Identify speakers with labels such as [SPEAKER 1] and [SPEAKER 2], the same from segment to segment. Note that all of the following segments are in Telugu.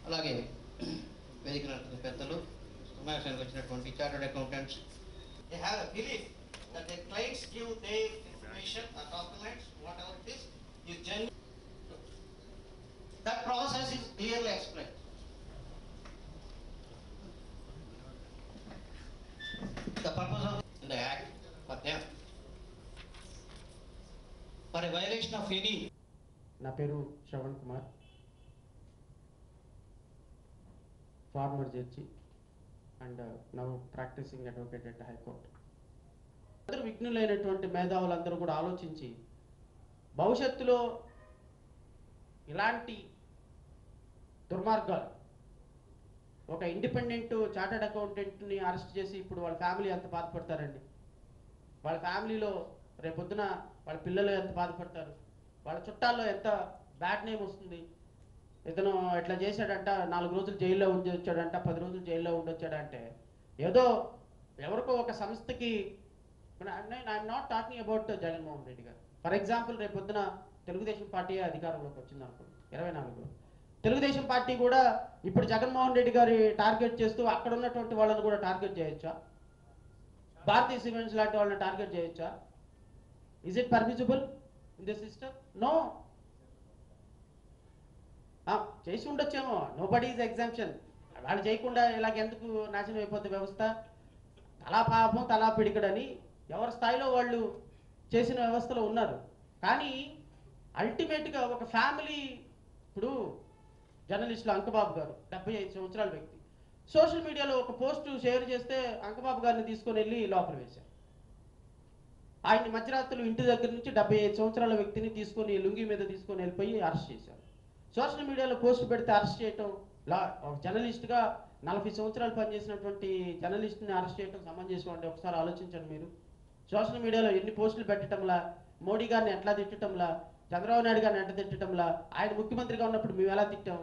[SPEAKER 1] అలాగే వేదిక పెద్దలు సమావేశానికి వచ్చినటువంటి chartered accountants, they have a belief that the clients give their information or documents, whatever it is genuine. That process is clearly explained. The purpose of the act for them, for a violation of any.
[SPEAKER 2] నా పేరు Shravan Kumar, former judge and now practising advocate at high court. అందరూ విఘ్నులైనటువంటి మేధావులందరూ కూడా ఆలోచించి భవిష్యత్తులో ఇలాంటి దుర్మార్గాలు, ఒక ఇండిపెండెంట్ చార్టర్డ్ అకౌంటెంట్ని అరెస్ట్ చేసి ఇప్పుడు వాళ్ళ ఫ్యామిలీ ఎంత బాధపడతారండి, వాళ్ళ ఫ్యామిలీలో రేపొద్దున వాళ్ళ పిల్లలు ఎంత బాధపడతారు, వాళ్ళ చుట్టాల్లో ఎంత బ్యాడ్ నేమ్ వస్తుంది. ఇతను ఎట్లా చేశాడంట, 4 రోజులు జైల్లో ఉండి వచ్చాడంట, 10 రోజులు జైల్లో ఉండి వచ్చాడంటే ఏదో ఎవరికో ఒక సంస్థకి. I'm not talking about Jaganmohan Reddy గారు. ఫర్ ఎగ్జాంపుల్ రేపొద్దున తెలుగుదేశం పార్టీ అధికారంలోకి వచ్చింది అనుకోండి 24లో, తెలుగుదేశం పార్టీ కూడా ఇప్పుడు జగన్మోహన్ రెడ్డి గారి టార్గెట్ చేస్తూ అక్కడ ఉన్నటువంటి వాళ్ళని కూడా టార్గెట్ చేయొచ్చా? భారతీయ సిమెంట్స్ లాంటి వాళ్ళని టార్గెట్ చేయొచ్చా? Is it permissible in this system? No. చేసి ఉండొచ్చేమో, నో బడీ ఈజ్ ఎగ్జాంప్షన్. వాళ్ళు చేయకుండా ఇలాగ ఎందుకు నాశనం అయిపోతుంది వ్యవస్థ? తలా పాపం తలా పిడికడని ఎవరి స్థాయిలో వాళ్ళు చేసిన వ్యవస్థలో ఉన్నారు. కానీ అల్టిమేట్గా ఒక ఫ్యామిలీ, ఇప్పుడు జర్నలిస్టులు అంకబాబు గారు 75 సంవత్సరాల వ్యక్తి సోషల్ మీడియాలో ఒక పోస్ట్ షేర్ చేస్తే అంకబాబు గారిని తీసుకొని వెళ్ళి లోపల వేశారు. ఆయన్ని మధ్యరాత్రులు ఇంటి దగ్గర నుంచి 75 సంవత్సరాల వ్యక్తిని తీసుకొని లుంగి మీద తీసుకొని వెళ్ళిపోయి అరెస్ట్ చేశారు. సోషల్ మీడియాలో పోస్ట్ పెడితే అరెస్ట్ చేయటం, ఒక జర్నలిస్ట్గా 40 సంవత్సరాలు పనిచేసినటువంటి జర్నలిస్ట్ని అరెస్ట్ చేయడం సమంజసం అంటే ఒకసారి ఆలోచించండి మీరు. సోషల్ మీడియాలో ఎన్ని పోస్టులు పెట్టడంలా, మోడీ గారిని ఎట్లా తిట్టడంలా, చంద్రబాబు నాయుడు గారిని ఎట్లా తిట్టడంలా, ఆయన ముఖ్యమంత్రిగా ఉన్నప్పుడు మేము ఎలా తిట్టాం?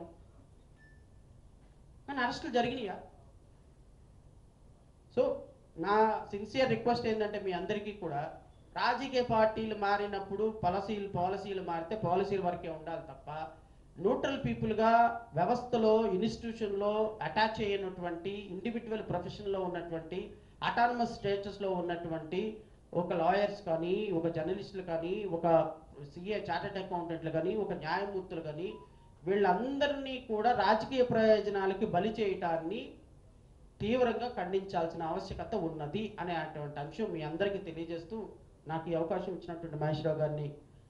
[SPEAKER 2] కానీ అరెస్టులు జరిగినాయా? సో నా సిన్సియర్ రిక్వెస్ట్ ఏంటంటే మీ అందరికీ కూడా, రాజకీయ పార్టీలు మారినప్పుడు పాలసీలు మారితే పాలసీల వరకే ఉండాలి తప్ప, న్యూట్రల్ పీపుల్గా వ్యవస్థలో ఇన్స్టిట్యూషన్లో అటాచ్ అయినటువంటి ఇండివిజువల్ ప్రొఫెషన్లో ఉన్నటువంటి అటానమస్ స్టేటస్లో ఉన్నటువంటి ఒక లాయర్స్ కానీ, ఒక జర్నలిస్టులు కానీ, ఒక సిఏ చార్టర్డ్ అకౌంటెంట్లు కానీ, ఒక న్యాయమూర్తులు కానీ, వీళ్ళందరినీ కూడా రాజకీయ ప్రయోజనాలకి బలి చేయటాన్ని తీవ్రంగా ఖండించాల్సిన ఆవశ్యకత ఉన్నది అనేటువంటి అంశం మీ అందరికీ తెలియజేస్తూ, నాకు ఈ అవకాశం ఇచ్చినటువంటి మహేశ్వరరావు గారిని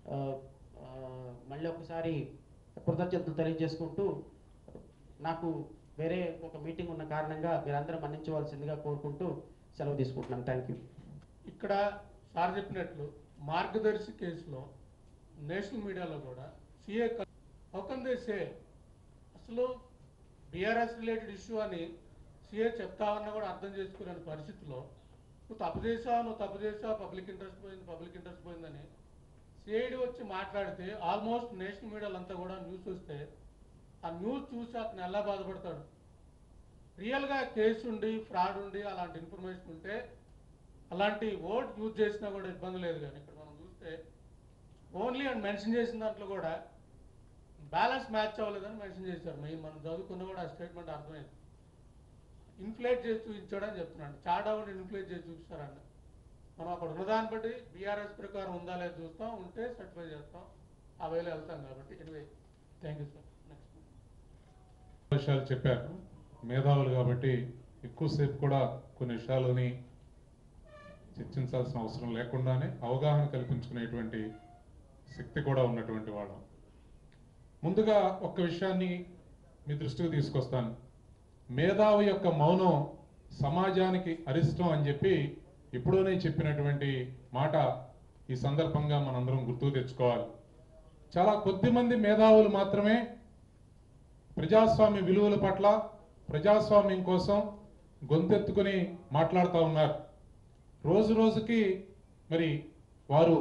[SPEAKER 2] మళ్ళీ ఒకసారి కృతజ్ఞతలు తెలియజేసుకుంటూ, నాకు వేరే ఒక మీటింగ్ ఉన్న కారణంగా మీరందరూ మన్నించవలసిందిగా కోరుకుంటూ సెలవు తీసుకుంటున్నాను. Thank you.
[SPEAKER 3] ఇక్కడ సార్ చెప్పినట్లు మార్గదర్శి కేసులో నేషనల్ మీడియాలో కూడా సిఏ సే అసలు బీఆర్ఎస్ రిలేటెడ్ ఇష్యూ అని సిఏ చెప్తామన్నా కూడా అర్థం చేసుకునే పరిస్థితిలో నువ్వు తప్పు చేసావు, పబ్లిక్ ఇంట్రెస్ట్ పోయిందని సిఐడి వచ్చి మాట్లాడితే ఆల్మోస్ట్ నేషనల్ మీడియాలంతా కూడా న్యూస్ వస్తే ఆ న్యూస్ చూసి అతను ఎలా బాధపడతాడు? రియల్గా కేసు ఉండి ఫ్రాడ్ ఉండి అలాంటి ఇన్ఫర్మేషన్ ఉంటే అలాంటి వర్డ్ యూజ్ చేసినా కూడా ఇబ్బంది లేదు. కానీ ఇక్కడ మనం చూస్తే ఓన్లీ అండ్ మెన్షన్ చేసిన దాంట్లో కూడా బ్యాలెన్స్ మ్యాచ్ అవ్వలేదని మెన్షన్ చేశారు. మనం చదువుకున్న కూడా ఆ స్టేట్మెంట్ అర్థమైంది. ఇన్ఫ్లేట్ చేసి చూపించాడని చెప్తున్నాడు. చార్ట్ అవుట్ ఇన్ఫ్లేట్ చేసి చూపిస్తారండి. మనం అక్కడ ఉన్నదాన్ని బట్టి బీఆర్ఎస్ ప్రకారం ఉందా లేదా చూస్తాం, ఉంటే సర్టిఫై చేస్తాం, ఆ వేలో వెళ్తాం. కాబట్టి anyway thank you sir. Next
[SPEAKER 4] విషయాలు చెప్పారు మేధావులు కాబట్టి ఎక్కువసేపు కూడా కొన్ని విషయాలని చర్చించాల్సిన అవసరం లేకుండానే అవగాహన కల్పించుకునేటువంటి శక్తి కూడా ఉన్నటువంటి వాళ్ళం. ముందుగా ఒక్క విషయాన్ని మీ దృష్టికి తీసుకొస్తాను. మేధావి యొక్క మౌనం సమాజానికి అరిష్టం అని చెప్పి ఎప్పుడోనే చెప్పినటువంటి మాట ఈ సందర్భంగా మనందరం గుర్తుకు తెచ్చుకోవాలి. చాలా కొద్దిమంది మేధావులు మాత్రమే ప్రజాస్వామ్య విలువల పట్ల, ప్రజాస్వామ్యం కోసం గొంతెత్తుకుని మాట్లాడుతూ ఉన్నారు. రోజు రోజుకి మరి వారు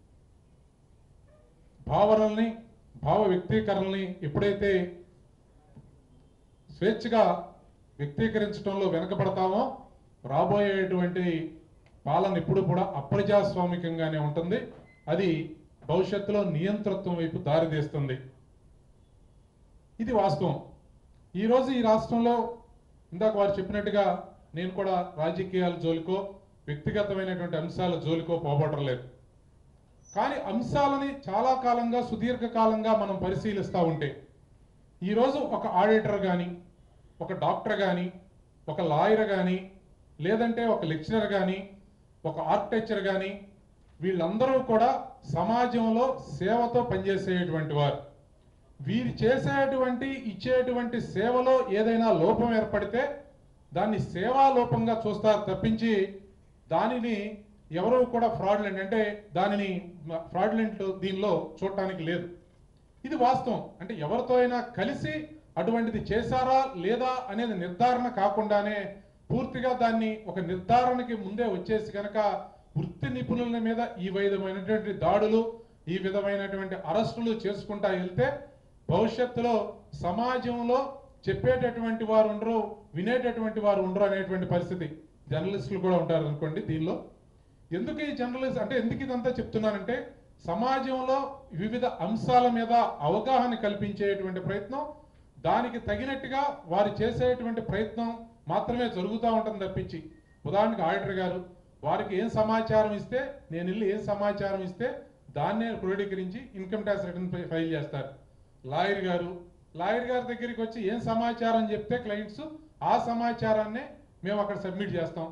[SPEAKER 4] భావనల్ని, భావ వ్యక్తీకరణల్ని ఎప్పుడైతే స్వేచ్ఛగా వ్యక్తీకరించడంలో వెనకబడతామో రాబోయేటువంటి పాలన ఇప్పుడు కూడా అప్రజాస్వామికంగానే ఉంటుంది. అది భవిష్యత్తులో నియంతృత్వం వైపు దారితీస్తుంది. ఇది వాస్తవం. ఈరోజు ఈ రాష్ట్రంలో ఇందాక వారు చెప్పినట్టుగా నేను కూడా రాజకీయాల జోలికో వ్యక్తిగతమైనటువంటి అంశాల జోలికో పోబడడం లేదు. కానీ అంశాలని చాలా కాలంగా సుదీర్ఘ కాలంగా మనం పరిశీలిస్తూ ఉంటే ఈరోజు ఒక ఆడిటర్ కానీ, ఒక డాక్టర్ కానీ, ఒక లాయర్ కానీ, లేదంటే ఒక లెక్చరర్ కానీ, ఒక ఆర్కిటెక్చర్ కానీ, వీళ్ళందరూ కూడా సమాజంలో సేవతో పనిచేసేటువంటి వారు. వీరు చేసేటువంటి ఇచ్చేటువంటి సేవలో ఏదైనా లోపం ఏర్పడితే దాన్ని సేవా లోపంగా చూస్తారు తప్పించి దానిని ఎవరూ కూడా ఫ్రాడ్లెంట్ అంటే దానిని ఫ్రాడ్లెంట్ దీనిలో చూడటానికి లేదు. ఇది వాస్తవం. అంటే ఎవరితో అయినా కలిసి అటువంటిది చేశారా లేదా అనేది నిర్ధారణ కాకుండానే పూర్తిగా దాన్ని ఒక నిర్ధారణకి ముందే వచ్చేసి కనుక వృత్తి నిపుణుల మీద ఈ విధమైనటువంటి దాడులు, ఈ విధమైనటువంటి అరెస్టులు చేసుకుంటా వెళ్తే భవిష్యత్తులో సమాజంలో చెప్పేటటువంటి వారు ఉండరు, వినేటటువంటి వారు ఉండరు అనేటువంటి పరిస్థితి. జర్నలిస్టులు కూడా ఉంటారు అనుకోండి దీనిలో. ఎందుకు ఈ జర్నలిస్ట్ అంటే ఎందుకు ఇదంతా చెప్తున్నానంటే సమాజంలో వివిధ అంశాల మీద అవగాహన కల్పించేటువంటి ప్రయత్నం, దానికి తగినట్టుగా వారు చేసేటువంటి ప్రయత్నం మాత్రమే జరుగుతూ ఉంటుంది తప్పించి, ఉదాహరణకు ఆడిటర్ గారు వారికి ఏం సమాచారం ఇస్తే నేను వెళ్ళి ఏం సమాచారం ఇస్తే దాన్నే క్రోడీకరించి ఇన్కమ్ ట్యాక్స్ రిటర్న్ ఫైల్ చేస్తారు. లాయర్ గారి దగ్గరికి వచ్చి ఏం సమాచారం చెప్తే క్లయింట్స్ ఆ సమాచారాన్నే మేము అక్కడ సబ్మిట్ చేస్తాం.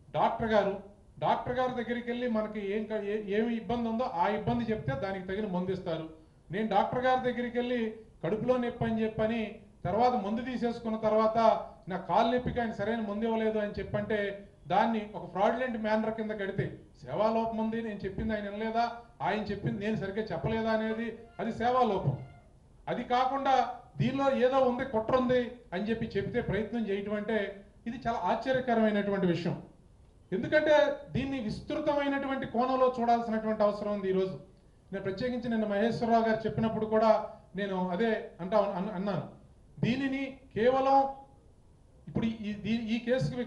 [SPEAKER 4] డాక్టర్ గారి దగ్గరికి వెళ్ళి మనకి ఏమి ఇబ్బంది ఉందో ఆ ఇబ్బంది చెప్తే దానికి తగిన మందు ఇస్తారు. నేను డాక్టర్ గారి దగ్గరికి వెళ్ళి కడుపులో నొప్పి అని చెప్పని తర్వాత మందు తీసేసుకున్న తర్వాత నా కాలు నొప్పికి ఆయన సరైన మందు ఇవ్వలేదు అని చెప్పంటే దాన్ని ఒక ఫ్రాడ్లెంట్ మేనర్ కింద కడితే సేవాలోపం ఉంది, నేను చెప్పింది ఆయన వినలేదా, ఆయన చెప్పింది నేను సరిగ్గా చెప్పలేదా అనేది అది సేవాలోపం. అది కాకుండా దీనిలో ఏదో ఉంది, కుట్ర ఉంది అని చెప్పి చెప్తే ప్రయత్నం చేయటం అంటే ఇది చాలా ఆశ్చర్యకరమైనటువంటి విషయం. ఎందుకంటే దీన్ని విస్తృతమైనటువంటి కోణంలో చూడాల్సినటువంటి అవసరం ఉంది. ఈరోజు నేను ప్రత్యేకించి నిన్న మహేశ్వరరావు గారు చెప్పినప్పుడు కూడా నేను అదే అన్నాను. దీనిని కేవలం ఇప్పుడు ఈ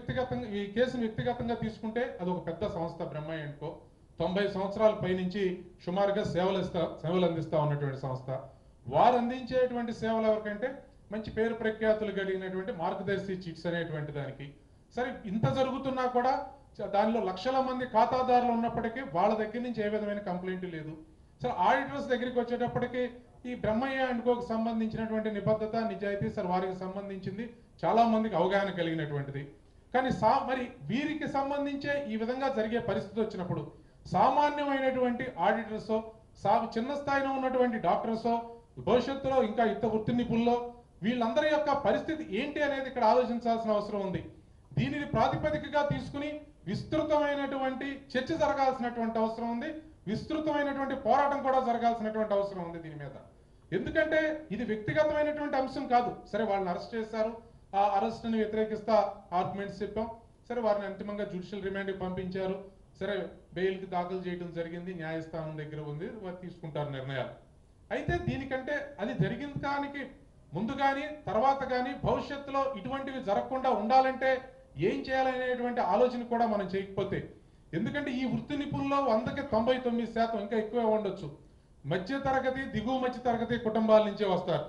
[SPEAKER 4] కేసును వ్యక్తిగతంగా తీసుకుంటే అది ఒక పెద్ద సంస్థ బ్రహ్మయ్య అండ్ కో 90 సంవత్సరాల పైనుంచి సుమారుగా సేవలు అందిస్తా ఉన్నటువంటి సంస్థ. వారు అందించేటువంటి సేవలు ఎవరికంటే మంచి పేరు ప్రఖ్యాతులు కలిగినటువంటి మార్గదర్శి చిట్స్ అనేటువంటి దానికి. సరే ఇంత జరుగుతున్నా కూడా దానిలో లక్షల మంది ఖాతాదారులు ఉన్నప్పటికీ వాళ్ళ దగ్గర నుంచి ఏ విధమైన కంప్లైంట్ లేదు. సరే ఆడిటర్స్ దగ్గరికి వచ్చేటప్పటికి ఈ బ్రహ్మయ్య అండ్ కోకి సంబంధించినటువంటి నిబద్ధత, నిజాయితీ సార్ వారికి సంబంధించింది చాలా మందికి అవగాహన కలిగినటువంటిది. కానీ మరి వీరికి సంబంధించే ఈ విధంగా జరిగే పరిస్థితి వచ్చినప్పుడు సామాన్యమైనటువంటి ఆడిటర్సో చిన్న స్థాయిలో ఉన్నటువంటి డాక్టర్సో భవిష్యత్తులో ఇంకా వృత్తి నిపుణుల్లో వీళ్ళందరి యొక్క పరిస్థితి ఏంటి అనేది ఇక్కడ ఆలోచించాల్సిన అవసరం ఉంది. దీనిని ప్రాతిపదికగా తీసుకుని విస్తృతమైనటువంటి చర్చ జరగాల్సినటువంటి అవసరం ఉంది. విస్తృతమైనటువంటి పోరాటం కూడా జరగాల్సినటువంటి అవసరం ఉంది దీని మీద. ఎందుకంటే ఇది వ్యక్తిగతమైనటువంటి అంశం కాదు. సరే వాళ్ళని అరెస్ట్ చేశారు, ఆ అరెస్ట్ని వ్యతిరేకిస్తా ఆర్గ్యుమెంట్స్ చెప్పాం. సరే వారిని అంతిమంగా జ్యుడిషియల్ రిమాండ్కి పంపించారు. సరే బెయిల్కి దాఖలు చేయడం జరిగింది, న్యాయస్థానం దగ్గర ఉంది, వారు తీసుకుంటారు నిర్ణయాలు. అయితే దీనికంటే అది జరిగిన దానికి ముందు కానీ తర్వాత కానీ భవిష్యత్తులో ఇటువంటివి జరగకుండా ఉండాలంటే ఏం చేయాలనేటువంటి ఆలోచన కూడా మనం చేయకపోతే, ఎందుకంటే ఈ వృత్తి నిపుణుల్లో 100కి 99% ఇంకా ఎక్కువే ఉండొచ్చు మధ్య తరగతి, దిగువ మధ్య తరగతి కుటుంబాల నుంచే వస్తారు.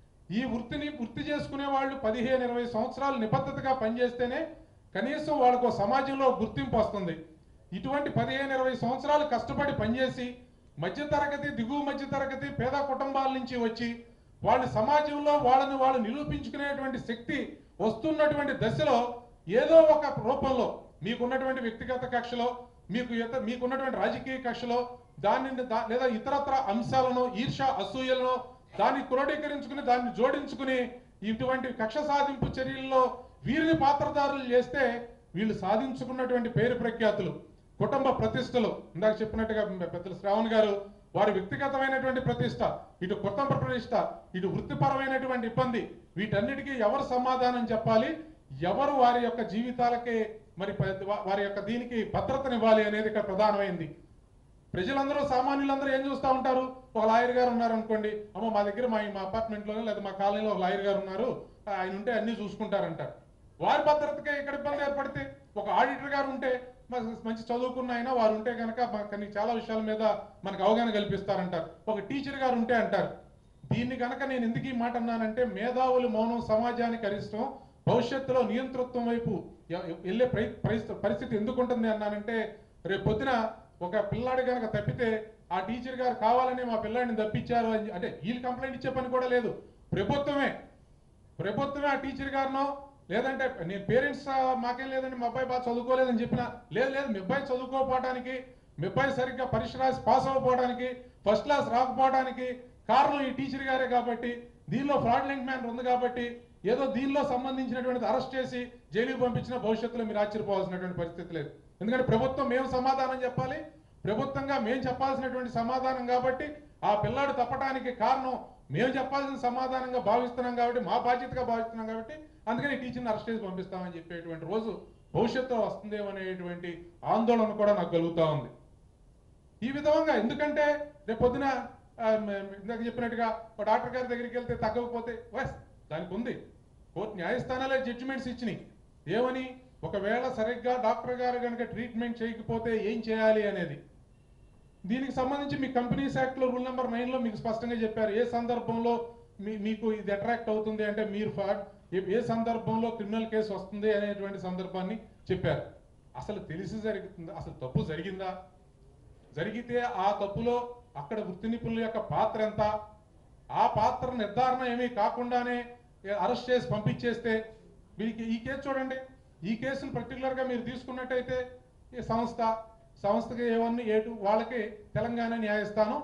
[SPEAKER 4] ఈ వృత్తి చేసుకునే వాళ్ళు 15-20 సంవత్సరాలు నిబద్ధతగా పనిచేస్తేనే కనీసం వాళ్ళకు సమాజంలో గుర్తింపు వస్తుంది. ఇటువంటి 15-20 సంవత్సరాలు కష్టపడి పనిచేసి మధ్యతరగతి, దిగువ మధ్య తరగతి, పేద కుటుంబాల నుంచి వచ్చి వాళ్ళు సమాజంలో వాళ్ళని వాళ్ళు నిరూపించుకునేటువంటి శక్తి వస్తున్నటువంటి దశలో ఏదో ఒక రూపంలో మీకున్నటువంటి వ్యక్తిగత కక్షలో, మీకున్నటువంటి రాజకీయ కక్షలో దాన్ని లేదా ఇతరత్ర అంశాలను, ఈర్ష అసూయలను దాన్ని క్రోడీకరించుకుని దాన్ని జోడించుకుని ఇటువంటి కక్ష సాధింపు చర్యల్లో వీరిని పాత్రదారులు చేస్తే వీళ్ళు సాధించుకున్నటువంటి పేరు ప్రఖ్యాతులు, కుటుంబ ప్రతిష్టలు, ఇందాక చెప్పినట్టుగా పెద్దలు శ్రావణ్ గారు వారి వ్యక్తిగతమైనటువంటి ప్రతిష్ట, ఇటు కుటుంబ ప్రతిష్ట, ఇటు వృత్తిపరమైనటువంటి ఇబ్బంది, వీటన్నిటికీ ఎవరు సమాధానం చెప్పాలి, ఎవరు వారి యొక్క జీవితాలకి మరి వారి యొక్క దీనికి భద్రతనివ్వాలి అనేది ఇక్కడ ప్రధానమైంది. ప్రజలందరూ సామాన్యులందరూ ఏం చూస్తూ ఉంటారు, ఒక లాయర్ గారు ఉన్నారు అనుకోండి, అమ్మ మా దగ్గర మా అపార్ట్మెంట్లోనే లేదా మా కాలనీలో ఒక లాయర్ గారు ఉన్నారు, ఆయన ఉంటే అన్ని చూసుకుంటారంటారు. వారి భద్రతకే ఇక్కడ ఇబ్బంది ఏర్పడితే, ఒక ఆడిటర్ గారు ఉంటే మంచి చదువుకున్న అయినా వారు ఉంటే కనుక చాలా విషయాల మీద మనకు అవగాహన కల్పిస్తారంటారు. ఒక టీచర్ గారు ఉంటే అంటారు. దీన్ని కనుక నేను ఎందుకు ఈ మాట అన్నానంటే మేధావుల మౌనం సమాజానికి అరిష్టం, భవిష్యత్తులో నియంతృత్వం వైపు వెళ్ళే పరిస్థితి ఎందుకు ఉంటుంది అన్నానంటే, రేపు పొద్దున ఒక పిల్లాడు కనుక తప్పితే ఆ టీచర్ గారు కావాలని మా పిల్లాడిని తప్పించారు అని అంటే వీళ్ళు కంప్లైంట్ ఇచ్చే పని కూడా లేదు, ప్రభుత్వమే ఆ టీచర్ గారినో లేదంటే నేను పేరెంట్స్ మాకేం లేదండి మా అబ్బాయి బాగా చదువుకోలేదని చెప్పినా లేదు మీ అబ్బాయి చదువుకోకపోవడానికి, మీ అబ్బాయి సరిగ్గా పరీక్ష రాసి పాస్ అవ్వకపోవడానికి, ఫస్ట్ క్లాస్ రాకపోవడానికి కారణం ఈ టీచర్ గారే కాబట్టి, దీనిలో ఫ్రాడ్లెంట్ మ్యాన్ ఉంది కాబట్టి ఏదో దీనిలో సంబంధించినటువంటి అరెస్ట్ చేసి జైలుకి పంపించిన భవిష్యత్తులో మీరు ఆశ్చర్యపోవాల్సినటువంటి పరిస్థితి లేదు. ఎందుకంటే ప్రభుత్వం మేము సమాధానం చెప్పాలి, ప్రభుత్వంగా మేము చెప్పాల్సినటువంటి సమాధానం కాబట్టి ఆ పిల్లాడు తప్పడానికి కారణం మేము చెప్పాల్సిన సమాధానంగా భావిస్తున్నాం కాబట్టి, మా బాధ్యతగా భావిస్తున్నాం కాబట్టి అందుకని టీచర్ని అరెస్ట్ చేసి పంపిస్తామని చెప్పేటువంటి రోజు భవిష్యత్తులో వస్తుందేమో అనేటువంటి ఆందోళన కూడా నాకు కలుగుతూ ఉంది. ఈ విధంగా ఎందుకంటే రేపు పొద్దున ఇందాక చెప్పినట్టుగా ఒక డాక్టర్ గారి దగ్గరికి వెళ్తే తగ్గకపోతే దానికి ఉంది, కోర్టు న్యాయస్థానాలే జడ్జిమెంట్స్ ఇచ్చినాయి ఏమని, ఒకవేళ సరిగ్గా డాక్టర్ గారు కనుక ట్రీట్మెంట్ చేయకపోతే ఏం చేయాలి అనేది. దీనికి సంబంధించి మీ కంపెనీస్ యాక్ట్లో రూల్ నెంబర్ 9లో మీకు స్పష్టంగా చెప్పారు ఏ సందర్భంలో మీకు ఇది అట్రాక్ట్ అవుతుంది అంటే మీరు ఏ సందర్భంలో క్రిమినల్ కేసు వస్తుంది అనేటువంటి సందర్భాన్ని చెప్పారు. అసలు తెలిసి జరుగుతుందా, అసలు తప్పు జరిగిందా, జరిగితే ఆ తప్పులో అక్కడ వృత్తి నిపుణుల యొక్క పాత్ర ఎంత, ఆ పాత్ర నిర్ధారణ ఏమీ కాకుండానే అరెస్ట్ చేసి పంపించేస్తే వీరికి ఈ కేసు చూడండి, ఈ కేసును పర్టికులర్గా మీరు తీసుకున్నట్టయితే ఈ సంస్థకి ఏమన్నా వాళ్ళకి తెలంగాణ న్యాయస్థానం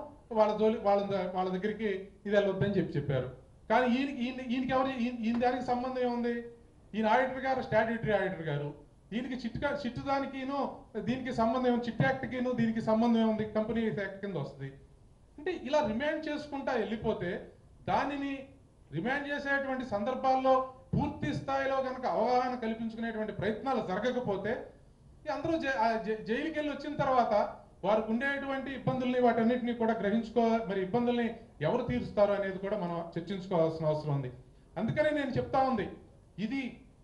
[SPEAKER 4] వాళ్ళ దగ్గరికి ఇది వెళ్ళొద్దని చెప్పారు. కానీ ఈయనకి ఎవరు ఈయన దానికి సంబంధం ఏముంది, ఈయన ఆడిటర్ గారు స్టాట్యూటరీ ఆడిటర్ గారు, దీనికి చిట్టు దానికిను దీనికి సంబంధం ఏముంది, చిట్ యాక్ట్కిను దీనికి సంబంధం ఏముంది, కంపెనీ యాక్ట్ కింద వస్తుంది. అంటే ఇలా రిమాండ్ చేసుకుంటా వెళ్ళిపోతే దానిని రిమాండ్ చేసేటువంటి సందర్భాల్లో పూర్తి స్థాయిలో కనుక అవగాహన కల్పించుకునేటువంటి ప్రయత్నాలు జరగకపోతే అందరూ జైలుకి వెళ్ళి వచ్చిన తర్వాత వారికి ఉండేటువంటి ఇబ్బందుల్ని వాటన్నిటిని కూడా మరి ఇబ్బందుల్ని ఎవరు తీరుస్తారు అనేది కూడా మనం చర్చించుకోవాల్సిన అవసరం ఉంది. అందుకనే నేను చెప్తా ఉంది, ఇది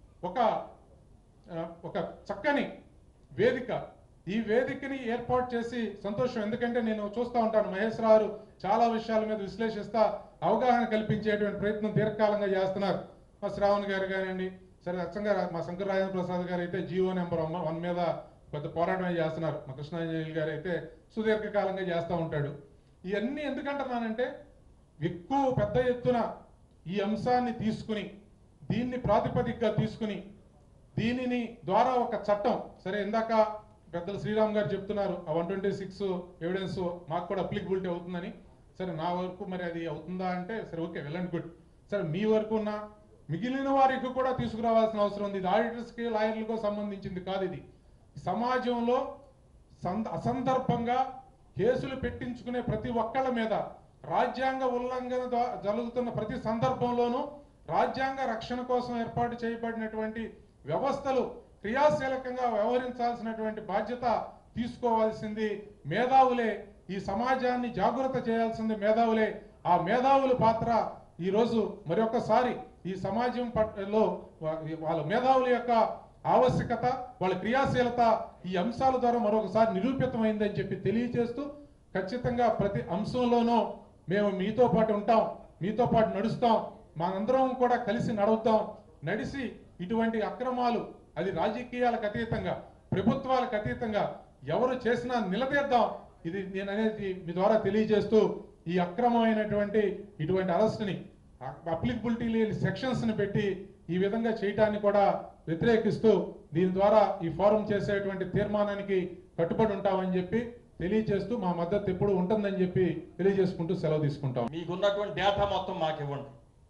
[SPEAKER 4] ఒక చక్కని వేదిక, ఈ వేదికని ఏర్పాటు చేసి సంతోషం. ఎందుకంటే నేను చూస్తూ ఉంటాను మహేష్ రావు చాలా విషయాల మీద విశ్లేషిస్తా అవగాహన కల్పించేటువంటి ప్రయత్నం దీర్ఘకాలంగా చేస్తున్నారు. మా శ్రావణ్ గారు కానివ్వండి, సరే అచ్చంగా మా శంకర్ రాజేంద్ర ప్రసాద్ గారు అయితే జీవో నెంబర్ 1 మీద పెద్ద పోరాటమే చేస్తున్నారు. మా కృష్ణాంజలి గారు అయితే సుదీర్ఘకాలంగా చేస్తూ ఉంటాడు. ఇవన్నీ ఎందుకంటున్నానంటే ఎక్కువ పెద్ద ఎత్తున ఈ అంశాన్ని తీసుకుని దీన్ని ప్రాతిపదికగా తీసుకుని దీనిని ద్వారా ఒక చట్టం, సరే ఇందాక పెద్దలు శ్రీరామ్ గారు చెప్తున్నారు ఆ 126 ఎవిడెన్స్ మాకు కూడా అప్లికబిలిటీ అవుతుందని. సరే నా వరకు మరి అది అవుతుందా అంటే సరే ఓకే వెల్ అండ్ గుడ్. సరే మీ వరకు ఉన్న మిగిలిన వారికి కూడా తీసుకురావాల్సిన అవసరం ఉంది. ఇది ఆడిటర్స్కి లాయర్లకు సంబంధించింది కాదు, ఇది సమాజంలో అసందర్భంగా కేసులు పెట్టించుకునే ప్రతి ఒక్కళ్ళ మీద రాజ్యాంగ ఉల్లంఘన జరుగుతున్న ప్రతి సందర్భంలోనూ రాజ్యాంగ రక్షణ కోసం ఏర్పాటు చేయబడినటువంటి వ్యవస్థలు క్రియాశీలకంగా వ్యవహరించాల్సినటువంటి బాధ్యత తీసుకోవాల్సింది మేధావులే. ఈ సమాజాన్ని జాగృత చేయాల్సింది మేధావులే. ఆ మేధావుల పాత్ర ఈరోజు మరొకసారి ఈ సమాజం పట్లలో వాళ్ళ మేధావుల యొక్క ఆవశ్యకత, వాళ్ళ క్రియాశీలత ఈ అంశాల ద్వారా మరొకసారి నిరూపితమైందని చెప్పి తెలియజేస్తూ, ఖచ్చితంగా ప్రతి అంశంలోనూ మేము మీతో పాటు ఉంటాం, మీతో పాటు నడుస్తాం, మనందరం కూడా కలిసి నడిచి ఇటువంటి అక్రమాలు అది రాజకీయాలకు అతీతంగా ప్రభుత్వాలకు అతీతంగా ఎవరు చేసినా నిలదీద్దాం. ఇది నేను అనేది మీ ద్వారా తెలియజేస్తూ ఈ అక్రమమైనటువంటి ఇటువంటి అరెస్ట్ని అప్లికబిలిటీ లేని సెక్షన్స్ని పెట్టి ఈ విధంగా చేయటాన్ని కూడా వ్యతిరేకిస్తూ దీని ద్వారా ఈ ఫోరం చేసేటువంటి తీర్మానానికి కట్టుబడి ఉంటామని చెప్పి తెలియజేస్తూ మా మద్దతు ఎప్పుడు ఉంటుందని చెప్పి తెలియజేసుకుంటూ సెలవు తీసుకుంటాం.
[SPEAKER 5] మీకున్నటువంటి డేటా మొత్తం మాకు ఇవ్వండి.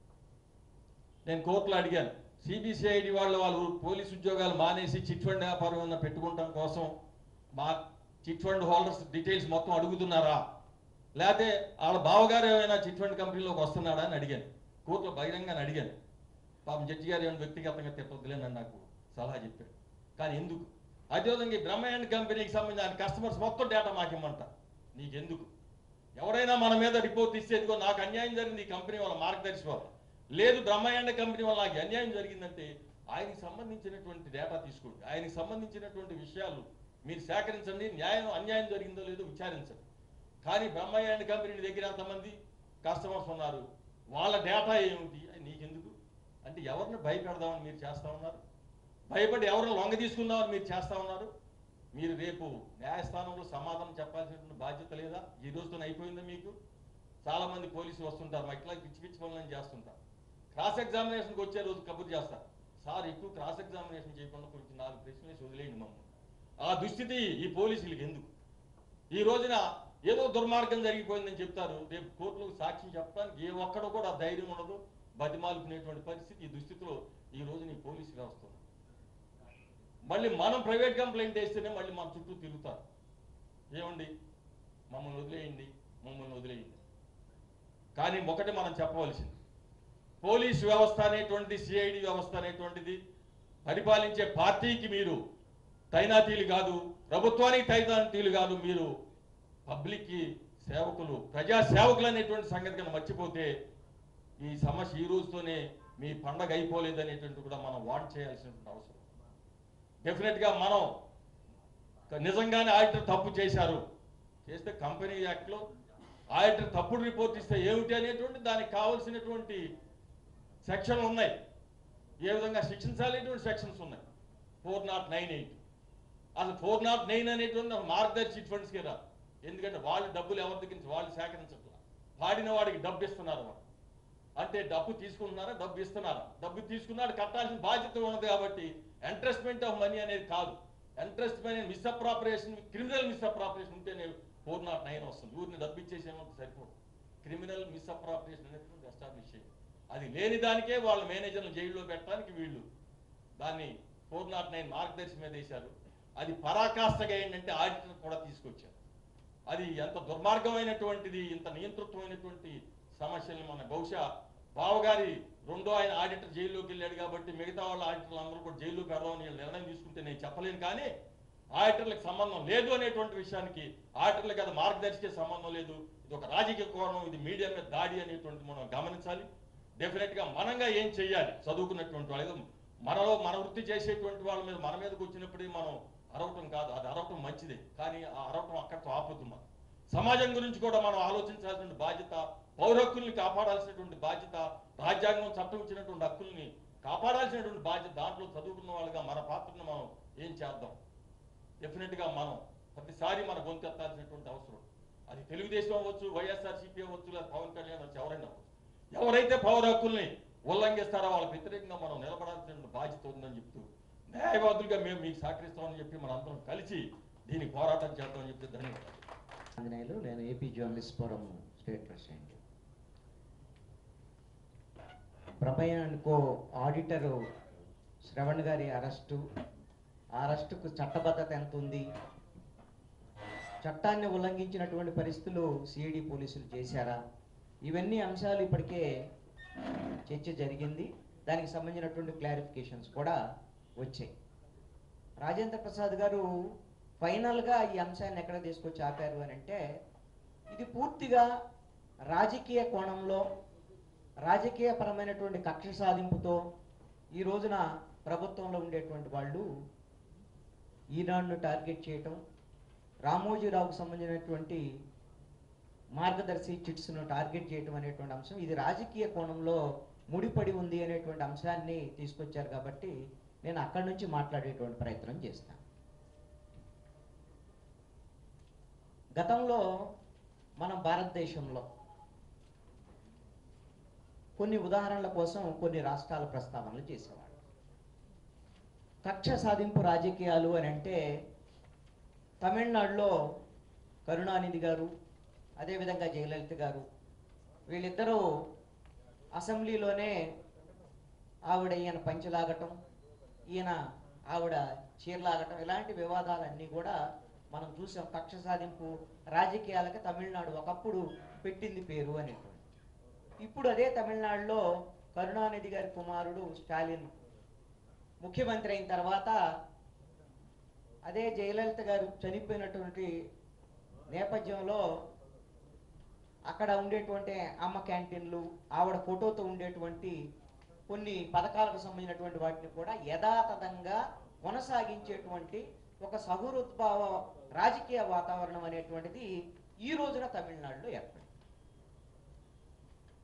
[SPEAKER 5] నేను కోర్టులో అడిగాను, సిబిసిఐడి వాళ్ళు పోలీసు ఉద్యోగాలు మానేసి చిట్ ఫండ్ వ్యాపారం ఏమన్నా పెట్టుకుంటాం కోసం మా చిట్ ఫండ్ హోల్డర్స్ డీటెయిల్స్ మొత్తం అడుగుతున్నారా, లేకపోతే వాళ్ళ బావగారు ఏమైనా చిట్ ఫండ్ కంపెనీలోకి వస్తున్నాడా అని అడిగాను. కోర్టులో బహిరంగానే అడిగాను. పాపం జడ్జి గారు ఏమైనా వ్యక్తిగతంగా తిప్పొద్దులేనని నాకు సలహా చెప్పాడు. కానీ ఎందుకు? అదేవిధంగా బ్రహ్మయాండ్ కంపెనీకి సంబంధించిన కస్టమర్స్ మొత్తం డేటా మాకు ఇమ్మంట. నీకెందుకు? ఎవరైనా మన మీద రిపోర్ట్ ఇచ్చేదిగో నాకు అన్యాయం జరిగింది ఈ కంపెనీ వాళ్ళ మార్గదర్శి వల్ల, లేదు బ్రహ్మయాండ్ కంపెనీ వల్ల నాకు అన్యాయం జరిగిందంటే ఆయనకి సంబంధించినటువంటి డేటా తీసుకోండి, ఆయనకి సంబంధించినటువంటి విషయాలు మీరు సేకరించండి, అన్యాయం జరిగిందో లేదో విచారించండి. కానీ బ్రహ్మయాండ్ కంపెనీ దగ్గర ఎంతమంది కస్టమర్స్ ఉన్నారు, వాళ్ళ డేటా ఏమిటి నీకెందుకు అంటే ఎవరిని భయపెడదామని మీరు చేస్తా ఉన్నారు? భయపడి ఎవరిని లొంగ తీసుకుందామని మీరు చేస్తా ఉన్నారు? మీరు రేపు న్యాయస్థానంలో సమాధానం చెప్పాల్సినటువంటి బాధ్యత లేదా? ఈ రోజుతో అయిపోయిందా మీకు? చాలా మంది పోలీసులు వస్తుంటారు, మా ఇట్లా పిచ్చి పిచ్చి పనులను చేస్తుంటారు. క్రాస్ ఎగ్జామినేషన్కి వచ్చే రోజు కబుర్ చేస్తారు, సార్ ఎక్కువ క్రాస్ ఎగ్జామినేషన్ చేయకుండా కొంచెం 4 ప్రశ్నలు వేసి వదిలేయండి మమ్మల్ని. ఆ దుస్థితి ఈ పోలీసులకి ఎందుకు? ఈ రోజున ఏదో దుర్మార్గం జరిగిపోయిందని చెప్తారు, రేపు కోర్టులో సాక్ష్యం చెప్పడానికి ఏ ఒక్కడో కూడా ధైర్యం ఉండదు, బతిమాలుకునేటువంటి పరిస్థితి ఈ దుస్థితిలో ఈ రోజున ఈ పోలీసు వ్యవస్థ ఉంది. మళ్ళీ మనం ప్రైవేట్ కంప్లైంట్ వేస్తేనే మళ్ళీ మన చుట్టూ తిరుగుతారు, ఏమండి మమ్మల్ని వదిలేయండి, మమ్మల్ని వదిలేయండి. కానీ ఒకటి మనం చెప్పవలసింది, పోలీసు వ్యవస్థ అనేటువంటిది, సిఐడి వ్యవస్థ అనేటువంటిది పరిపాలించే పార్టీకి మీరు తైనాతీలు కాదు, ప్రభుత్వానికి తైనాతీలు కాదు, మీరు పబ్లిక్కి సేవకులు, ప్రజా సేవకులు అనేటువంటి సంగతి కన్నా మర్చిపోతే ఈ సమస్య ఈ రోజుతోనే మీ పండగ అయిపోలేదనేటువంటి కూడా మనం వార్న్ చేయాల్సినటువంటి అవసరం. డెఫినెట్గా మనం నిజంగానే ఆడిటర్ తప్పు చేశారు, చేస్తే కంపెనీ యాక్ట్లో ఆడిటర్ తప్పుడు రిపోర్ట్ ఇస్తే ఏమిటి అనేటువంటి దానికి కావాల్సినటువంటి సెక్షన్లు ఉన్నాయి, ఏ విధంగా శిక్షించాలనేటువంటి సెక్షన్స్ ఉన్నాయి. 4098 అసలు 409 అనేటువంటి మార్గదర్శి చిట్ ఫండ్స్కి రాదు. ఎందుకంటే వాళ్ళు డబ్బులు ఎవరి దగ్గర నుంచి వాళ్ళు సేకరించట్లా, పాడిన వాడికి డబ్బు ఇస్తున్నారు. వాళ్ళు అంటే డబ్బు తీసుకుంటున్నారా, డబ్బు ఇస్తున్నారా? డబ్బు తీసుకున్నాడు, కట్టాల్సిన బాధ్యత ఉన్నది కాబట్టి ఎంట్రెస్ట్మెంట్ ఆఫ్ మనీ అనేది కాదు. ఎంట్రెస్ట్మెంట్ అనేది మిస్అప్రాపరేషన్, క్రిమినల్ మిస్అప్రాపరేషన్ ఉంటేనే 409 వస్తుంది. ఊరిని డబ్బు ఇచ్చేసేమంటే సరిపోదు. క్రిమినల్ మిస్అప్రాపరేషన్ అనేటువంటి ఎస్టాబ్లిష్ చేయాలి. అది లేని దానికే వాళ్ళ మేనేజర్లు జైల్లో పెట్టడానికి వీళ్ళు దాన్ని 409 మార్గదర్శి మీద వేశారు. అది పరాకాష్ఠగా ఏంటంటే ఆడిటర్ కూడా తీసుకొచ్చారు. అది ఎంత దుర్మార్గమైనటువంటిది, ఇంత నియంతృత్వమైనటువంటి సమస్యల్ని మన బహుశా బావగారి రెండో ఆయన ఆడిటర్ జైల్లోకి వెళ్ళాడు కాబట్టి మిగతా వాళ్ళ ఆడిటర్లు అందరూ కూడా జైల్లో పెడదామని నిర్ణయం తీసుకుంటే నేను చెప్పలేను. కానీ ఆడిటర్లకు సంబంధం లేదు అనేటువంటి విషయానికి, ఆడిటర్లకు అది మార్గదర్శికే సంబంధం లేదు, ఇది ఒక రాజకీయ కోణం, ఇది మీడియా మీద దాడి అనేటువంటి మనం గమనించాలి. డెఫినెట్గా మనంగా ఏం చెయ్యాలి, చదువుకున్నటువంటి వాళ్ళు మనలో మన వృత్తి చేసేటువంటి వాళ్ళ మీద మన మీదకి వచ్చినప్పుడే మనం అరవటం కాదు, అది అరవటం మంచిదే, కానీ ఆ అరవటం అక్కడితో ఆపుతున్నాం. సమాజం గురించి కూడా మనం ఆలోచించాల్సిన బాధ్యత, పౌర హక్కుల్ని కాపాడాల్సినటువంటి బాధ్యత, రాజ్యాంగం చట్టం ఇచ్చినటువంటి హక్కుల్ని కాపాడాల్సినటువంటి బాధ్యత, దాంట్లో చదువుకున్న వాళ్ళుగా మన పాత్రను మనం ఏం చేద్దాం. డెఫినెట్గా మనం ప్రతిసారి మన గొంతు ఎత్తాల్సినటువంటి అవసరం. అది తెలుగుదేశం అవ్వచ్చు, వైఎస్ఆర్సీపీ అవ్వచ్చు, లేదా పవన్ కళ్యాణ్ అవ్వచ్చు, ఎవరైనా అవ్వచ్చు. ఎవరైతే పౌర హక్కుల్ని ఉల్లంఘిస్తారో వాళ్ళకి వ్యతిరేకంగా మనం నిలబడాల్సిన బాధ్యత ఉందని చెప్తూ, న్యాయవాదులుగా మేము మీకు సహకరిస్తామని చెప్పి మనందరం కలిసి దీనికి పోరాటం చేద్దామని చెప్పి ధన్యవాదాలు.
[SPEAKER 6] ఆంజనేయులు, నేను AP journalist forum state president. ప్రమేయ అనుకో ఆడిటరు శ్రవణ్ గారి అరెస్టుకు చట్టబద్ధత ఎంత ఉంది, చట్టాన్ని ఉల్లంఘించినటువంటి పరిస్థితులు సిఐడి పోలీసులు చేశారా, ఇవన్నీ అంశాలు ఇప్పటికే చర్చ జరిగింది. దానికి సంబంధించినటువంటి క్లారిఫికేషన్స్ కూడా వచ్చాయి. రాజేంద్ర ప్రసాద్ గారు ఫైనల్గా ఈ అంశాన్ని ఎక్కడ తీసుకొచ్చి ఆపారు అని అంటే, ఇది పూర్తిగా రాజకీయ కోణంలో, రాజకీయపరమైనటువంటి కక్ష సాధింపుతో ఈ రోజున ప్రభుత్వంలో ఉండేటువంటి వాళ్ళు ఈనాడును టార్గెట్ చేయటం, రామోజీరావుకు సంబంధించినటువంటి మార్గదర్శి చిట్స్ను టార్గెట్ చేయటం అనేటువంటి అంశం, ఇది రాజకీయ కోణంలో ముడిపడి ఉంది అనేటువంటి అంశాన్ని తీసుకొచ్చారు. కాబట్టి నేను అక్కడి నుంచి మాట్లాడేటువంటి ప్రయత్నం చేస్తాను. గతంలో మనం భారతదేశంలో కొన్ని ఉదాహరణల కోసం కొన్ని రాష్ట్రాల ప్రస్తావనలు చేసేవాళ్ళు. కక్ష సాధింపు రాజకీయాలు అని అంటే తమిళనాడులో కరుణానిధి గారు, అదేవిధంగా జయలలిత గారు, వీళ్ళిద్దరూ అసెంబ్లీలోనే ఈయన పంచలాగటం, ఆవిడ చీరలాగటం, ఇలాంటి వివాదాలన్నీ కూడా మనం చూసాం. కక్ష సాధింపు రాజకీయాలకి తమిళనాడు ఒకప్పుడు పెట్టింది పేరు అనేటువంటి. ఇప్పుడు అదే తమిళనాడులో కరుణానిధి గారి కుమారుడు స్టాలిన్ ముఖ్యమంత్రి అయిన తర్వాత, అదే జయలలిత గారు చనిపోయినటువంటి నేపథ్యంలో అక్కడ ఉండేటువంటి అమ్మ క్యాంటీన్లు, ఆవిడ ఫోటోతో ఉండేటువంటి కొన్ని పథకాలకు సంబంధించినటువంటి వాటిని కూడా యథాతథంగా కొనసాగించేటువంటి ఒక సహృద్భావ రాజకీయ వాతావరణం అనేటువంటిది ఈ రోజున తమిళనాడులో ఏర్పడింది.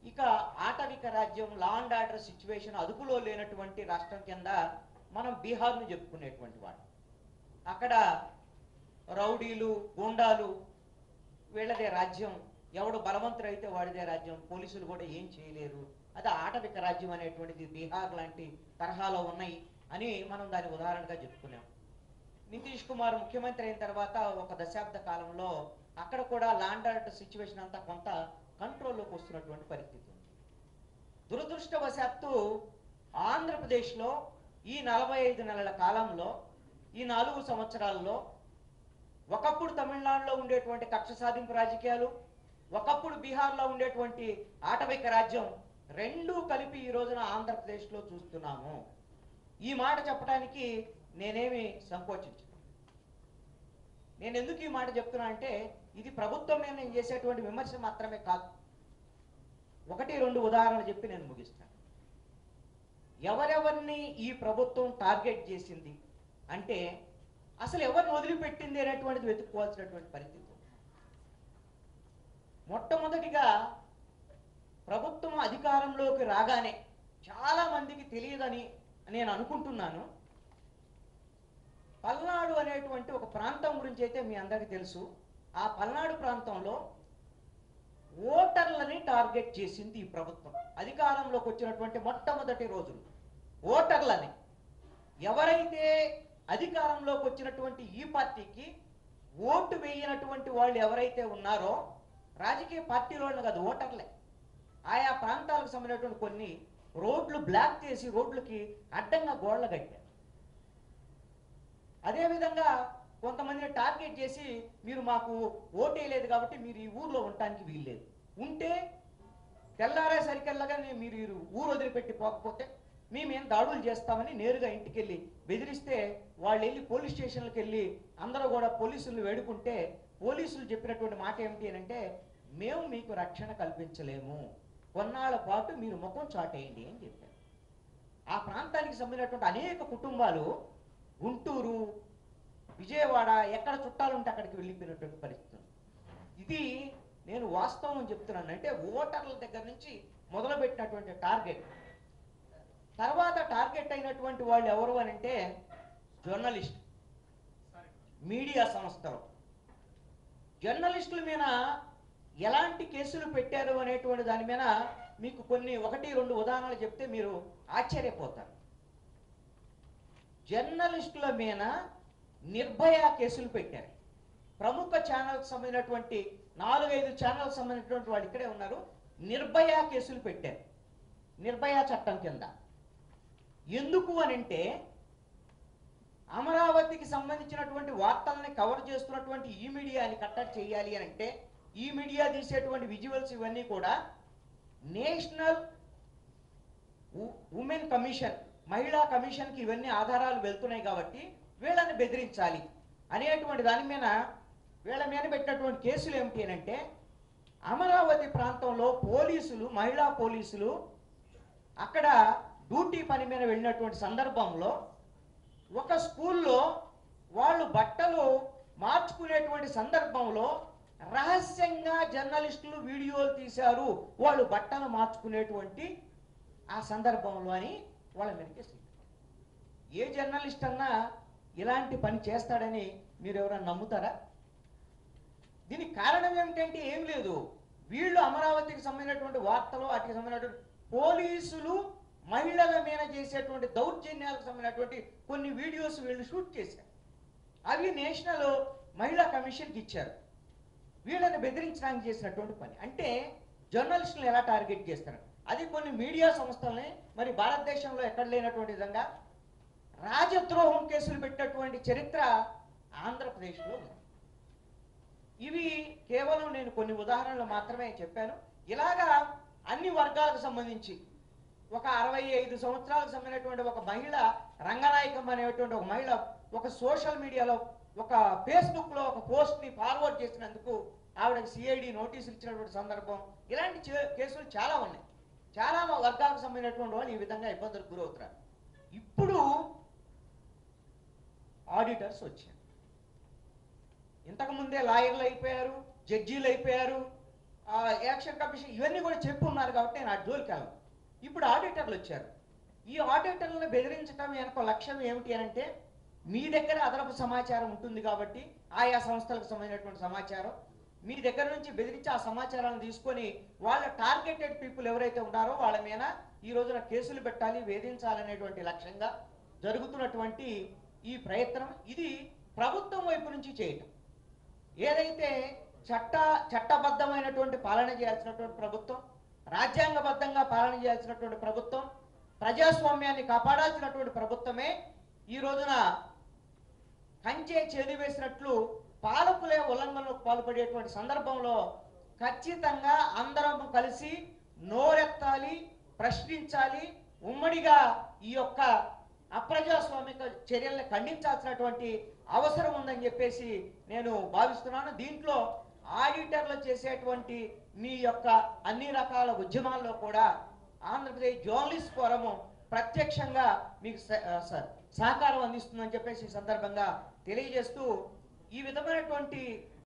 [SPEAKER 6] ఇక ఆటవిక రాజ్యం, లా అండ్ ఆర్డర్ సిచ్యువేషన్ అదుపులో లేనటువంటి రాష్ట్రం కింద మనం బీహార్ను చెప్పుకునేటువంటి వాడు. అక్కడ రౌడీలు, గూండాలు వీళ్ళదే రాజ్యం, ఎవడు బలవంతుడైతే వాడిదే రాజ్యం, పోలీసులు కూడా ఏం చేయలేరు. అది ఆటవిక రాజ్యం అనేటువంటిది బీహార్ లాంటి తరహాలో ఉన్నాయి అని మనం దాని ఉదాహరణగా చెప్పుకున్నాం. నితీష్ కుమార్ ముఖ్యమంత్రి అయిన తర్వాత ఒక దశాబ్ద కాలంలో అక్కడ కూడా లా అండ్ ఆర్డర్ సిచ్యువేషన్ అంతా కొంత కంట్రోల్లోకి వస్తున్నటువంటి పరిస్థితి ఉంది. దురదృష్టవశాత్తు ఆంధ్రప్రదేశ్లో ఈ 45 నెలల కాలంలో, ఈ 4 సంవత్సరాల్లో ఒకప్పుడు తమిళనాడులో ఉండేటువంటి కక్ష సాధింపు రాజకీయాలు, ఒకప్పుడు బీహార్లో ఉండేటువంటి ఆటవిక రాజ్యం రెండూ కలిపి ఈ రోజున ఆంధ్రప్రదేశ్లో చూస్తున్నాము. ఈ మాట చెప్పడానికి నేనేమి సంకోచించను. నేను ఎందుకు ఈ మాట చెప్తున్నా అంటే ఇది ప్రభుత్వం మీద నేను చేసేటువంటి విమర్శ మాత్రమే కాదు. 1-2 ఉదాహరణలు చెప్పి నేను ముగిస్తాను. ఎవరెవరిని ఈ ప్రభుత్వం టార్గెట్ చేసింది అంటే అసలు ఎవరిని వదిలిపెట్టింది అనేటువంటిది వెతుక్కోవాల్సినటువంటి పరిస్థితి. మొట్టమొదటిగా ప్రభుత్వం అధికారంలోకి రాగానే చాలా మందికి తెలియదని నేను అనుకుంటున్నాను, పల్నాడు అనేటువంటి ఒక ప్రాంతం గురించి అయితే మీ అందరికీ తెలుసు. ఆ పల్నాడు ప్రాంతంలో ఓటర్లని టార్గెట్ చేసింది ఈ ప్రభుత్వం. అధికారంలోకి వచ్చినటువంటి మొట్టమొదటి రోజులు ఓటర్లని, ఎవరైతే అధికారంలోకి వచ్చినటువంటి ఈ పార్టీకి ఓటు వేయనటువంటి వాళ్ళు ఎవరైతే ఉన్నారో, రాజకీయ పార్టీలోనే కాదు, ఓటర్లే, ఆయా ప్రాంతాలకు సంబంధించినటువంటి కొన్ని రోడ్లు బ్లాక్ చేసి రోడ్లకి అడ్డంగా గోడలు కట్టారు. అదేవిధంగా కొంతమందిని టార్గెట్ చేసి మీరు మాకు ఓటేయలేదు కాబట్టి మీరు ఈ ఊర్లో ఉండటానికి వీల్లేదు, ఉంటే తెల్లారేసరికల్లాగా మీరు ఊరు వదిలిపెట్టి పోకపోతే మేమేం దాడులు చేస్తామని నేరుగా ఇంటికి వెళ్ళి బెదిరిస్తే వాళ్ళు వెళ్ళి పోలీస్ స్టేషన్లకు వెళ్ళి అందరూ కూడా పోలీసులను వేడుకుంటే పోలీసులు చెప్పినటువంటి మాట ఏమిటి అంటే మేము మీకు రక్షణ కల్పించలేము, కొన్నాళ్ల పాటు మీరు ముఖం చాటేయండి అని చెప్పారు. ఆ ప్రాంతానికి సంబంధించినటువంటి అనేక కుటుంబాలు గుంటూరు, విజయవాడ, ఎక్కడ చుట్టాలు ఉంటే అక్కడికి వెళ్ళిపోయినటువంటి పరిస్థితి. ఇది నేను వాస్తవం చెప్తున్నాను. అంటే ఓటర్ల దగ్గర నుంచి మొదలుపెట్టినటువంటి టార్గెట్. తర్వాత టార్గెట్ అయినటువంటి వాళ్ళు ఎవరు అని అంటే జర్నలిస్ట్, మీడియా సంస్థలు. జర్నలిస్టుల మీద ఎలాంటి కేసులు పెట్టారు అనేటువంటి దాని మీద మీకు కొన్ని 1-2 ఉదాహరణలు చెప్తే మీరు ఆశ్చర్యపోతారు. జర్నలిస్టుల మీద నిర్భయ కేసులు పెట్టారు. ప్రముఖ ఛానల్కి సంబంధించినటువంటి 4-5 ఛానల్కి సంబంధించినటువంటి వాళ్ళు ఇక్కడే ఉన్నారు. నిర్భయ కేసులు పెట్టారు నిర్భయ చట్టం కింద. ఎందుకు అనంటే అమరావతికి సంబంధించినటువంటి వార్తల్ని కవర్ చేస్తున్నటువంటి ఈ మీడియాని కట్టడి చేయాలి అని అంటే ఈ మీడియా తీసేటువంటి విజువల్స్ ఇవన్నీ కూడా నేషనల్ ఉమెన్ కమిషన్, మహిళా కమిషన్కి ఇవన్నీ ఆధారాలు వెళ్తున్నాయి కాబట్టి వీళ్ళని బెదిరించాలి అనేటువంటి దాని మీద వీళ్ళ మీద పెట్టినటువంటి కేసులు ఏమిటి అని అంటే అమరావతి ప్రాంతంలో పోలీసులు, మహిళా పోలీసులు అక్కడ డ్యూటీ పని మీద వెళ్ళినటువంటి సందర్భంలో ఒక స్కూల్లో వాళ్ళు బట్టలు మార్చుకునేటువంటి సందర్భంలో రహస్యంగా జర్నలిస్టులు వీడియోలు తీశారు వాళ్ళు బట్టలు మార్చుకునేటువంటి ఆ సందర్భంలో అని వాళ్ళ మీదకి. ఏ జర్నలిస్ట్ అన్నా ఇలాంటి పని చేస్తాడని మీరు ఎవరైనా నమ్ముతారా? దీనికి కారణం ఏమిటంటే ఏం లేదు, వీళ్ళు అమరావతికి సంబంధించినటువంటి వార్తలు, వాటికి సంబంధించినటువంటి పోలీసులు మహిళల మీద చేసేటువంటి దౌర్జన్యాలకు సంబంధించినటువంటి కొన్ని వీడియోస్ వీళ్ళు షూట్ చేశారు. అవి నేషనల్ మహిళా కమిషన్కి ఇచ్చారు. వీళ్ళని బెదిరించడానికి చేసినటువంటి పని. అంటే జర్నలిస్టులను ఎలా టార్గెట్ చేస్తారు? అది కొన్ని మీడియా సంస్థల్ని మరి భారతదేశంలో ఎక్కడ లేనటువంటి విధంగా రాజద్రోహం కేసులు పెట్టినటువంటి చరిత్ర ఆంధ్రప్రదేశ్లో ఉంది. ఇవి కేవలం నేను కొన్ని ఉదాహరణలు మాత్రమే చెప్పాను. ఇలాగా అన్ని వర్గాలకు సంబంధించి ఒక 65 సంవత్సరాలకు సంబంధించినటువంటి ఒక మహిళ, రంగనాయకం అనేటువంటి ఒక మహిళ ఒక సోషల్ మీడియాలో ఒక ఫేస్బుక్లో ఒక పోస్ట్ని ఫార్వర్డ్ చేసినందుకు ఆవిడకి సిఐడి నోటీసులు ఇచ్చినటువంటి సందర్భం, ఇలాంటి కేసులు చాలా ఉన్నాయి. చాలా వర్గాలకు సంబంధించినటువంటి వాళ్ళు ఈ విధంగా ఇబ్బందులకు గురవుతున్నారు. ఇప్పుడు ఆడిటర్స్ వచ్చారు. ఇంతకుముందే లాయర్లు అయిపోయారు, జడ్జీలు అయిపోయారు, ఎలక్షన్ కమిషన్ ఇవన్నీ కూడా చెప్పి ఉన్నారు కాబట్టి నేను ఆ జోలికి వెళ్ళను. ఇప్పుడు ఆడిటర్లు వచ్చారు. ఈ ఆడిటర్లను బెదిరించడం వెనక లక్ష్యం ఏమిటి అని అంటే, మీ దగ్గర అదనపు సమాచారం ఉంటుంది కాబట్టి ఆయా సంస్థలకు సంబంధించినటువంటి సమాచారం మీ దగ్గర నుంచి బెదిరించి ఆ సమాచారాన్ని తీసుకొని వాళ్ళ టార్గెటెడ్ పీపుల్ ఎవరైతే ఉన్నారో వాళ్ళ మీద ఈ రోజున కేసులు పెట్టాలి, వేధించాలనేటువంటి లక్ష్యంగా జరుగుతున్నటువంటి ఈ ప్రయత్నం ఇది ప్రభుత్వం వైపు నుంచి చేయటం. ఏదైతే చట్టబద్ధమైనటువంటి పాలన చేయాల్సినటువంటి ప్రభుత్వం, రాజ్యాంగబద్ధంగా పాలన చేయాల్సినటువంటి ప్రభుత్వం, ప్రజాస్వామ్యాన్ని కాపాడాల్సినటువంటి ప్రభుత్వమే ఈ రోజున కంచె చేదివేసినట్లు పాలకులే ఉల్లంఘనలకు పాల్పడేటువంటి సందర్భంలో ఖచ్చితంగా అందరం కలిసి నోరెత్తాలి, ప్రశ్నించాలి, ఉమ్మడిగా ఈ యొక్క అప్రజాస్వామిక చర్యల్ని ఖండించాల్సినటువంటి అవసరం ఉందని చెప్పేసి నేను భావిస్తున్నాను. దీంట్లో ఆడిటర్లు చేసేటువంటి మీ యొక్క అన్ని రకాల ఉద్యమాల్లో కూడా ఆంధ్రప్రదేశ్ జర్నలిస్ట్ ఫోరము ప్రత్యక్షంగా మీకు సహకారం అందిస్తుందని చెప్పేసి ఈ సందర్భంగా తెలియజేస్తూ ఈ విధమైనటువంటి